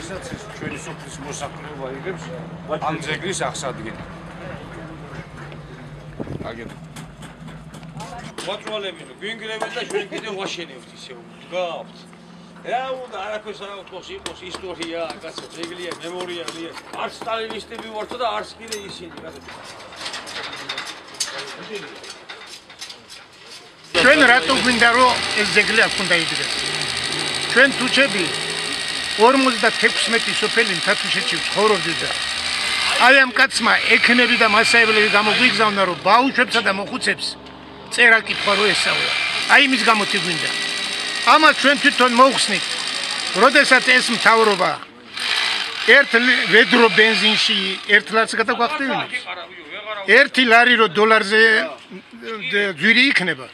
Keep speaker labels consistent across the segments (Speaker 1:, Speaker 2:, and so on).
Speaker 1: ვისაც ჩვენი სოფლის მოსახლეობა იღებს ამ ძეგლის აღსადგენად. აგეთ. ვაწვალები, გვინგრებენ და ჩვენ კიდევ ვაშენებთ ისე ვდგავთ. რა უნდა არაფერს არ აქვს იყოს ისტორია, კაცო, ძეგლია, მემორიალია. არც სტალინისტები ვართ და არც კიდე ისინი, კაცო.
Speaker 2: ჩვენ რატო გვინდა რომ ეს ძეგლი აქ უნდა იდგეს? ჩვენ თუჩები 56 სოფელი თათუშეთში ცხოვრობდით და აი ამ კაცმა ექნები და მასაებლები გამოგვიგზავნა რომ ბაუშვებსა და მოხუცებს წერა კითხვა რო ესწავლა. აი იმის გამოთი გვინდა. ამას ჩვენ თვითონ მოხსნით. როდესაც ეს მთავრობა ერთ ვედრო ბენზინში 1 ლარს გადაგვახტევინებს. 1 ლარი რო დოლარზე ძვირი იქნება.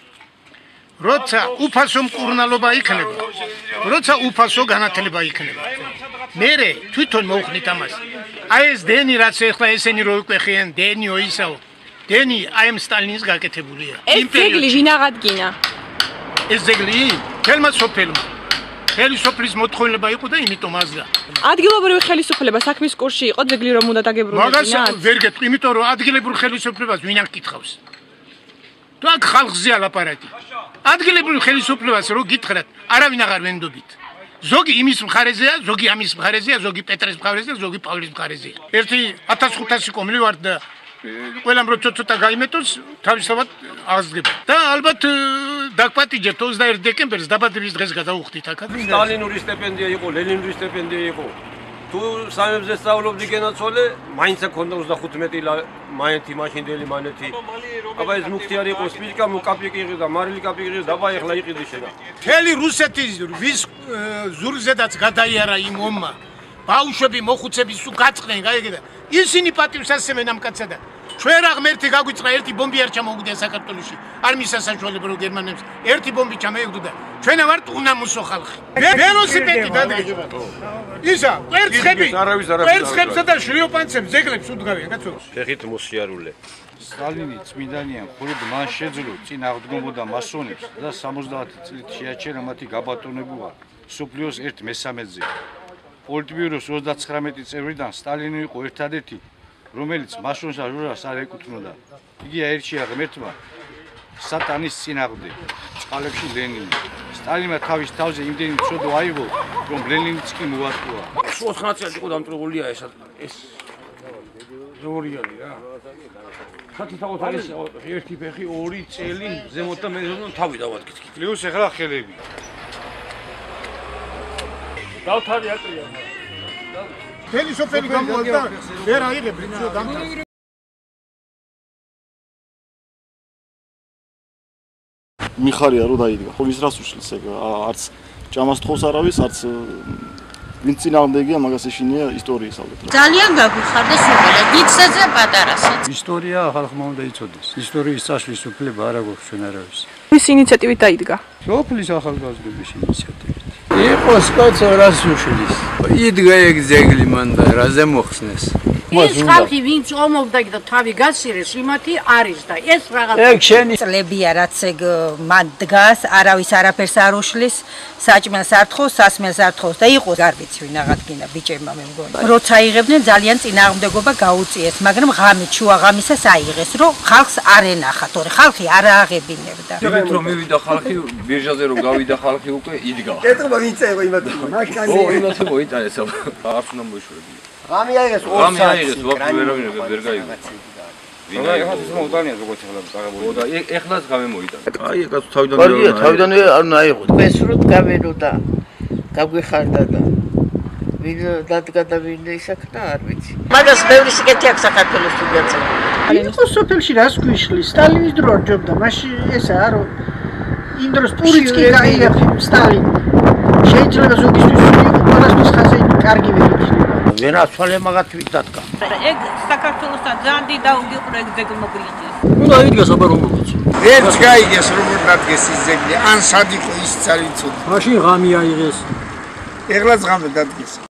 Speaker 2: როცა უფასო მკურნალობა იქნება, როცა უფასო განათლება იქნება. მერე თვითონ მოუხნით ამას. აი ეს დენი რაც ეხლა ესენი რო იყვეხიან, დენიო ისაო. დენი აი ამ სტალინის გაკეთებულია.
Speaker 3: ეს ძეგლი ვინ აღადგინა?
Speaker 2: ეს ძეგლი თელმა სოფელმა. ხელისუფლის მოთხოვნილება იყო და იმიტომ აზდა.
Speaker 3: ადგილობრივი ხელისუფლება საქმის კურსში იყო ძეგლი რომ უნდა დაგებრუნებინა.
Speaker 2: მაგას ვერ გეტყვი, იმიტომ რომ ადგილობრივ ხელისუფლებას ვინ არ გითხავს. თუ აქ ხალხზე ალაპარაკი. ადგილობრივ ხელისუფლებას რო გითხრათ, არავინ აღარ ვენდობით. ზოგი იმის მხარეზეა, ზოგი ამის მხარეზეა, ზოგი პეტრეს მხარეზეა, ზოგი პავლეს მხარეზეა. ერთი 1500 კომლი ვარ და ყველამ რო ცოტა გაიმეტოს, თავისთავად აღსდგება. და ალბათ დაგპატიჯებთ 21 დეკემბერს დაბადების დღეს გადავუხდით აქ.
Speaker 4: სტალინური სტიპენდია იყო, ლენინური სტიპენდია იყო. თუ სამებზე სწავლობდი გენაცვალე, მაინც აქონდა 35 მაინეთი მაშინდელი მანეთი. აბა ეს მუხტი არ იყო, სპიჭკა მუკაპიკი იყო და მარილი კაპიკი იყო, დაბა ეხლა იყიდი შენა.
Speaker 2: მთელი რუსეთი ვის ზურზედაც გადაიარა იმ ომმა. ბაუშვები, მოხუცები სულ გაწყდნენ, გაიგე. ისინი პატივს ასცემენ ამ კაცსა და ჩვენ რა ღმერთი გაგვიწყდა ერთი ბომბი არ ჩამოუგდია საქართველოში. არ მისცა საშუალება რომ გერმანებს ერთი ბომბი ჩამეუგდო და ჩვენ ვართ უნამუსო ხალხი. ველოსიპედი დადგეს. ისა, კვერცხებსა და შლიოპანცებს ძეგლებს უდგავია, კაცო.
Speaker 4: ფეხით მოსიარულე.
Speaker 1: სტალინი წმინდანია, მხოლოდ მან შეძლო წინ აღდგომოდა მასონებს და 70 წლით შეაჩერა მათი გაბატონებულა სოფლიოს 1/3-ზე. პოლიტბიუროს 39 წევრიდან სტალინი იყო ერთადერთი, რომელიც მასონს და ჟურას არ ეკუთვნოდა. იგი აირჩია ღმერთმა სატანის წინააღმდეგ, წყალებში ლენინი. სტალინმა თავის თავზე იმდენი მწოდო აიღო, რომ ლენინიც კი მოატყუა.
Speaker 4: 80 წელი იყო დამტრეულია ეს მემორიალი რა. ხათითაოთ არის ერთი ფეხი, 2 წელი ზემოთ და მე თავი დავადგეთ.
Speaker 1: პლუს ეხლა ხელები.
Speaker 4: დავთარი აკრია.
Speaker 2: მთელი სოფელი გამოვალდა, ვერ აიღებენ ცოტა დამთავრდა.
Speaker 5: მიხარია რომ დაიდგა. ხო ვის რას უშლის ეგ არც ჭამას თხოვს არავის, არც ვინც წინააღმდეგია, მაგას ეშინია ისტორიის ალბათ.
Speaker 6: ძალიან გაგვიხარდა სოფელი, დიდსაძე პატარასაც.
Speaker 7: ისტორია ხალხმა უნდა იცოდეს. ისტორიის წაშლის უფლება არ აქვს ჩვენ არავის.
Speaker 3: ვის ინიციატივით დაიდგა?
Speaker 7: სოფლის ახალგაზრდების ინიციატივით.
Speaker 8: იყოს კაცო რას უშლის. იდგა ეგ ძეგლი მან და რაზე მოხსნეს.
Speaker 6: ის ხალხი ვინც ომობდა და თავი გასცირეს, იმათი არის და ეს რაღაც
Speaker 8: ეგ შენი
Speaker 6: წლებია რაც ეგ მან დგას, არავის არაფერს არ უშლის, საჭმელს არ თხოვს, სასმელს არ თხოვს და იყო გარბიც ვინ აღადგინა ბიჭებმა მე მგონი. როცა აიღებდნენ ძალიან წინააღმდეგობა გაუწიეს, მაგრამ ღამით შუა ღამისას აიღეს, რომ ხალხს არ ენახა, თორე ხალხი არ ააღებინებდა.
Speaker 8: ეგეთ რომ მივიდა ხალხი, ბირჟაზე რომ გავიდა ხალხი უკვე იდგა.
Speaker 9: ეტყობა ვინც ეღო იმათ.
Speaker 8: ო, იმათ მოიტანეს აბა. არც უნდა მოიშვებია.
Speaker 9: ღამე აიღეს 2
Speaker 8: ღამე აიღეს, ვერავინ ვერ გაიგო. ვინ აიღო?
Speaker 1: ეს მოუტანია როგორც ეხლა წაღებული.
Speaker 8: ო და ეხლაც ღამე მოიტანა. აი, კაცო
Speaker 9: თავიდანვე არ უნდა აიღოთ.
Speaker 6: ესრუთ გავეროდა, გაგვიხარდა და ვინ დადგა და ვინ ისაქნა არ ვიცი. მაგას ბევრი სიკეთე აქვს საქართველოს თუ გაწევა.
Speaker 2: იყო სოფელში რას გვიშლის? სტალინის დრო არ ჯობდა, მაშინ ესაა რომ იმ დროს პურიცკი გაიაფი სტალინი. შეიძლება ზოგისთვის ყველასთვის ხაზე კარგი ვერ იქნება.
Speaker 9: ვერაცვალე მაგათ ვიდადგა.
Speaker 6: ეგ საქართველოსთან ძალიან დიდი დაუგიყრა ეგ ძეგლ მოგვიჭირს.
Speaker 7: უნდა იდგას აბა რომ მოხდეს.
Speaker 9: ვერც გაიგეს როგორ დადგეს ის ძეგლი, ან სად იყო ის ძალიან ცუდი.
Speaker 7: მაშინ ღამე აიღეს.
Speaker 9: ეხლაც ღამე დადგეს.